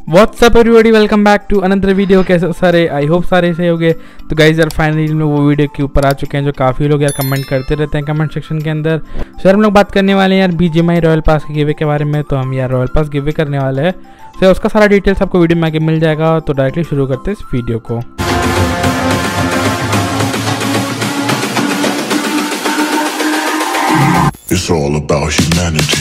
WhatsApp everybody, welcome back to another video. कैसे सारे, I hope सारे सही होंगे। तो गाइज यार फाइनली हम लोग वो वीडियो के ऊपर आ चुके हैं जो काफ़ी लोग यार कमेंट करते रहते हैं कमेंट सेक्शन के अंदर। सर हम लोग बात करने वाले हैं यार BGMI रॉयल पास के गिवे के बारे में। तो हम यार रॉयल पास गिवे करने वाले हैं, तो उसका सारा डिटेल्स आपको वीडियो में आगे मिल जाएगा। तो डायरेक्टली शुरू करते हैं इस वीडियो को। It's all about humanity.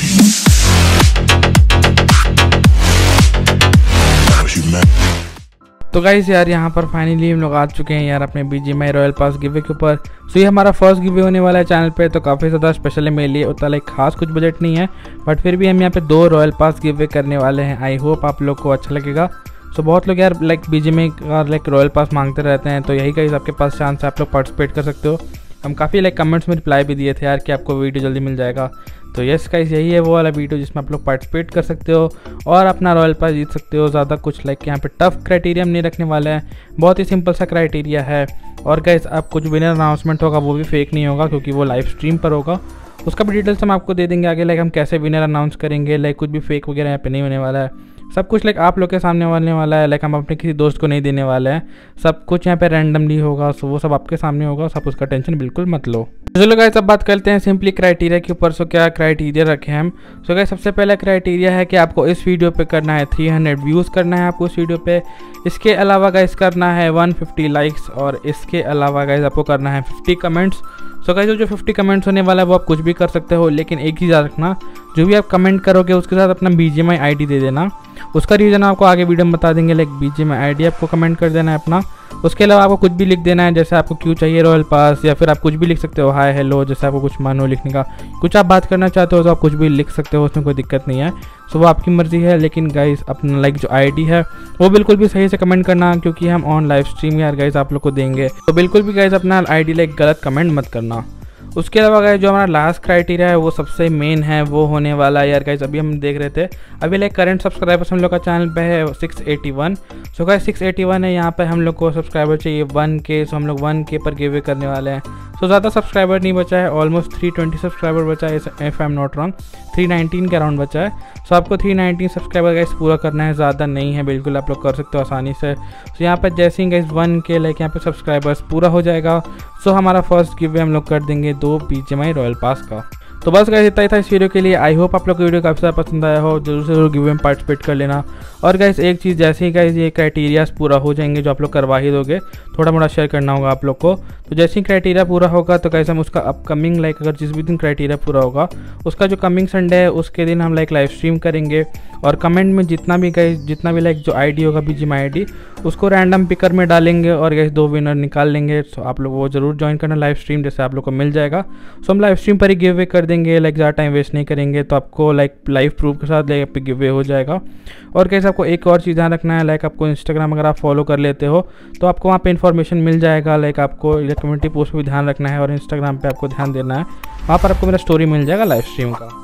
तो गाइस यार यहाँ पर फाइनली हम लोग आ चुके हैं यार अपने BGMI रॉयल पास गिवे के ऊपर। सो ये हमारा फर्स्ट गिवे होने वाला है चैनल पे, तो काफ़ी ज़्यादा स्पेशल है मेरे लिए। उतना लाइक खास कुछ बजट नहीं है, बट फिर भी हम यहाँ पे 2 रॉयल पास गिवे करने वाले हैं। आई होप आप लोग को अच्छा लगेगा। सो बहुत लोग यार लाइक BGMI का लाइक रॉयल पास मांगते रहते हैं, तो यही गाइस आपके पास चांस है, आप लोग पार्टिसिपेट कर सकते हो। हम काफ़ी लाइक कमेंट्स में रिप्लाई भी दिए थे यार कि आपको वीडियो जल्दी मिल जाएगा। तो यस गाइस, यही है वो वाला वीडियो जिसमें आप लोग पार्टिसिपेट कर सकते हो और अपना रॉयल पास जीत सकते हो। ज़्यादा कुछ लाइक यहाँ पे टफ क्राइटेरिया हम नहीं रखने वाले हैं, बहुत ही सिंपल सा क्राइटेरिया है। और गाइस आप कुछ विनर अनाउंसमेंट होगा वो भी फेक नहीं होगा, क्योंकि वो लाइव स्ट्रीम पर होगा। उसका भी डिटेल्स हम आपको दे देंगे आगे, लाइक हम कैसे विनर अनाउंस करेंगे। लाइक कुछ भी फेक वगैरह यहाँ पे नहीं होने वाला है, सब कुछ लाइक आप लोग के सामने होने वाला है। लाइक हम अपने किसी दोस्त को नहीं देने वाले हैं, सब कुछ यहाँ पे रैंडमली होगा। सो वो सब आपके सामने होगा, सब उसका टेंशन बिल्कुल मत लो। चलो गाइस अब बात करते हैं सिंपली क्राइटेरिया के ऊपर। सो क्या क्राइटेरिया रखे हैं हम। सो गाइस सबसे पहला क्राइटेरिया है कि आपको इस वीडियो पे करना है 300 व्यूज़ करना है आपको इस वीडियो पे। इसके अलावा गाइस करना है 150 लाइक्स, और इसके अलावा गाइस आपको करना है 50 कमेंट्स। सो गाइस जो 50 कमेंट्स होने वाला है वो आप कुछ भी कर सकते हो, लेकिन एक चीज़ याद रखना, जो भी आप कमेंट करोगे उसके साथ अपना BGMI ID दे देना। उसका रीज़न आपको आगे वीडियो में बता देंगे। लाइक BGMI ID आपको कमेंट कर देना है अपना। उसके अलावा आपको कुछ भी लिख देना है, जैसे आपको क्यों चाहिए रॉयल पास, या फिर आप कुछ भी लिख सकते हो, हाय हेलो, जैसे आपको कुछ मन हो लिखने का, कुछ आप बात करना चाहते हो तो आप कुछ भी लिख सकते हो, उसमें कोई दिक्कत नहीं है। सो वो आपकी मर्ज़ी है, लेकिन गाइस अपना लाइक जो ID है वो बिल्कुल भी सही से कमेंट करना, क्योंकि हम ऑन लाइव स्ट्रीम यार गाइस आप लोग को देंगे। तो बिल्कुल भी गाइस अपना ID लाइक गलत कमेंट मत करना। उसके अलावा गाइस जो हमारा लास्ट क्राइटेरिया है वो सबसे मेन है, वो होने वाला है यार गाइस। अभी हम देख रहे थे, अभी लाइक करंट सब्सक्राइबर्स हम लोग का चैनल पे है 681। सो गाइस 681 है, यहाँ पे हम लोग को सब्सक्राइबर चाहिए 1K। सो हम लोग 1K पर गिवे करने वाले हैं। सो ज़्यादा सब्सक्राइबर नहीं बचा है, ऑलमोस्ट 320 सब्सक्राइबर बचा है, if I am not wrong 319 के अराउंड बचा है। सो आपको 319 सब्सक्राइबर गाइस पूरा करना है, ज़्यादा नहीं है, बिल्कुल आप लोग कर सकते हो आसानी से। सो यहाँ पर जैसे ही गाइस 1K लाइक यहाँ पे सब्सक्राइबर्स पूरा हो जाएगा, सो हमारा फर्स्ट गिवे हम लोग कर देंगे 2 BGMI रॉयल पास का। तो बस गाइस इतना ही था इस वीडियो के लिए। आई होप आप लोग को वीडियो काफ़ी ज़्यादा पसंद आया हो। जरूर से जरूर गिवे में पार्टिसिपेट कर लेना। और गाइस एक चीज़, जैसे ही गाइस ये क्राइटेरियाज पूरा हो जाएंगे जो आप लोग करवा ही दोगे, थोड़ा मोड़ा शेयर करना होगा आप लोग को। तो जैसे ही क्राइटेरिया पूरा होगा तो गाइस हम उसका अपकमिंग लाइक अगर जिस भी दिन क्राइटेरिया पूरा होगा उसका जो कमिंग संडे है उसके दिन हम लाइक लाइव स्ट्रीम करेंगे। और कमेंट में जितना भी लाइक जो ID होगा BGMI ID उसको रैंडम पिकर में डालेंगे, और गाइस 2 विनर निकाल लेंगे। सो आप लोग वो जरूर ज्वाइन करना लाइव स्ट्रीम, जैसे आप लोग को मिल जाएगा। सो हम लाइव स्ट्रीम पर ही गिव अवे कर देंगे, लाइक ज़्यादा टाइम वेस्ट नहीं करेंगे। तो आपको लाइक लाइव प्रूफ के साथ लाइक गिव अवे हो जाएगा। और कैसे आपको एक और चीज़ ध्यान रखना है, लाइक आपको इंस्टाग्राम अगर आप फॉलो कर लेते हो तो आपको वहाँ पे इन्फॉर्मेशन मिल जाएगा। लाइक आपको कम्युनिटी पोस्ट पर भी ध्यान रखना है, और इंस्टाग्राम पे आपको ध्यान देना है, वहाँ पर आपको मेरा स्टोरी मिल जाएगा लाइव स्ट्रीम का।